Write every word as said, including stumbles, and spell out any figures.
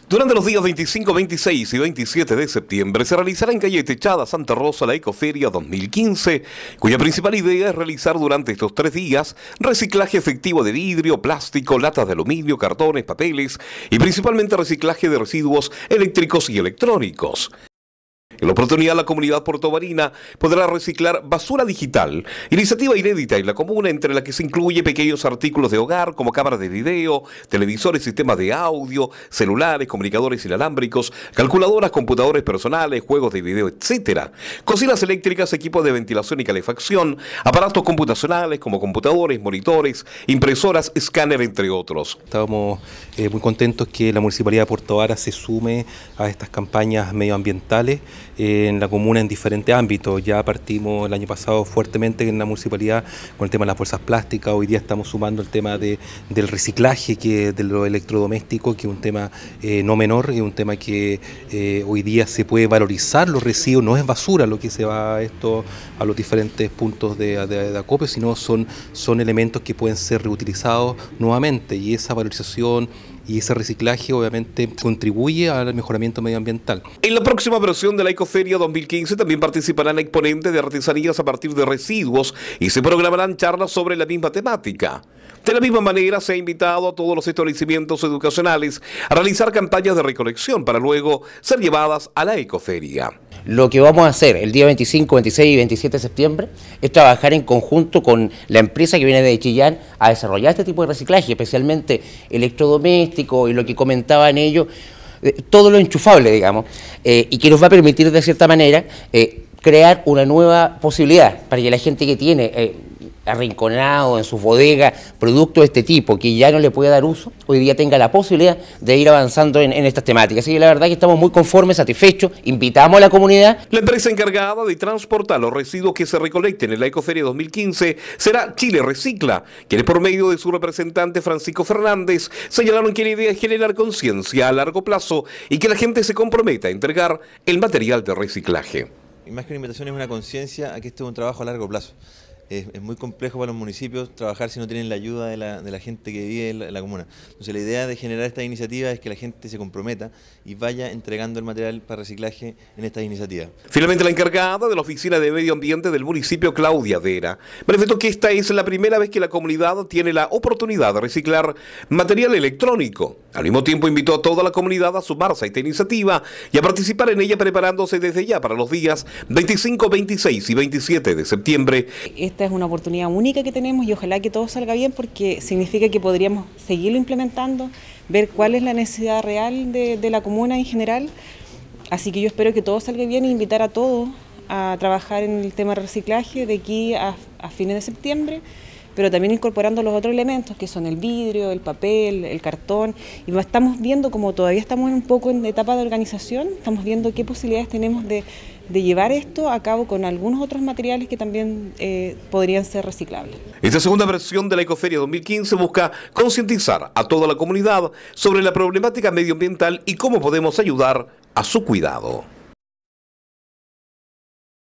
Durante los días veinticinco, veintiséis y veintisiete de septiembre se realizará en calle Techada, Santa Rosa, la Ecoferia dos mil quince, cuya principal idea es realizar durante estos tres días reciclaje efectivo de vidrio, plástico, latas de aluminio, cartones, papeles y principalmente reciclaje de residuos eléctricos y electrónicos. En la oportunidad, la comunidad portobarina podrá reciclar basura digital, iniciativa inédita en la comuna, entre la que se incluye pequeños artículos de hogar como cámaras de video, televisores, sistemas de audio, celulares, comunicadores inalámbricos, calculadoras, computadores personales, juegos de video, etcétera. Cocinas eléctricas, equipos de ventilación y calefacción, aparatos computacionales como computadores, monitores, impresoras, escáner, entre otros. Estábamos eh, muy contentos que la Municipalidad de Puerto Vara se sume a estas campañas medioambientales en la comuna en diferentes ámbitos. Ya partimos el año pasado fuertemente en la municipalidad con el tema de las bolsas plásticas. Hoy día estamos sumando el tema de, del reciclaje, que de lo electrodoméstico, que es un tema eh, no menor, es un tema que eh, hoy día se puede valorizar los residuos. No es basura lo que se va a esto a los diferentes puntos de, de, de acopio, sino son, son elementos que pueden ser reutilizados nuevamente, y esa valorización y ese reciclaje obviamente contribuye al mejoramiento medioambiental. En la próxima versión de la Ecoferia dos mil quince también participarán exponentes de artesanías a partir de residuos y se programarán charlas sobre la misma temática. De la misma manera, se ha invitado a todos los establecimientos educacionales a realizar campañas de recolección para luego ser llevadas a la Ecoferia. Lo que vamos a hacer el día veinticinco, veintiséis y veintisiete de septiembre es trabajar en conjunto con la empresa que viene de Chillán a desarrollar este tipo de reciclaje, especialmente electrodoméstico y lo que comentaban ellos, eh, todo lo enchufable, digamos, eh, y que nos va a permitir de cierta manera eh, crear una nueva posibilidad para que la gente que tiene eh, arrinconado en sus bodegas productos de este tipo, que ya no le puede dar uso, hoy día tenga la posibilidad de ir avanzando en, en estas temáticas. Así que la verdad que estamos muy conformes, satisfechos, invitamos a la comunidad. La empresa encargada de transportar los residuos que se recolecten en la Ecoferia dos mil quince será Chile Recicla, quienes por medio de su representante Francisco Fernández señalaron que la idea es generar conciencia a largo plazo y que la gente se comprometa a entregar el material de reciclaje. Y más que una invitación, es una conciencia a que esto es un trabajo a largo plazo. Es, es muy complejo para los municipios trabajar si no tienen la ayuda de la, de la gente que vive en la, en la comuna. Entonces la idea de generar esta iniciativa es que la gente se comprometa y vaya entregando el material para reciclaje en estas iniciativas. Finalmente, la encargada de la Oficina de Medio Ambiente del municipio, Claudia Vera, manifestó que esta es la primera vez que la comunidad tiene la oportunidad de reciclar material electrónico. Al mismo tiempo, invitó a toda la comunidad a sumarse a esta iniciativa y a participar en ella, preparándose desde ya para los días veinticinco, veintiséis y veintisiete de septiembre. Esta es una oportunidad única que tenemos y ojalá que todo salga bien, porque significa que podríamos seguirlo implementando, ver cuál es la necesidad real de, de la comuna en general. Así que yo espero que todo salga bien e invitar a todos a trabajar en el tema de reciclaje de aquí a, a fines de septiembre, pero también incorporando los otros elementos que son el vidrio, el papel, el cartón, y estamos viendo, como todavía estamos un poco en etapa de organización, estamos viendo qué posibilidades tenemos de, de llevar esto a cabo con algunos otros materiales que también eh, podrían ser reciclables. Esta segunda versión de la Ecoferia dos mil quince busca concientizar a toda la comunidad sobre la problemática medioambiental y cómo podemos ayudar a su cuidado.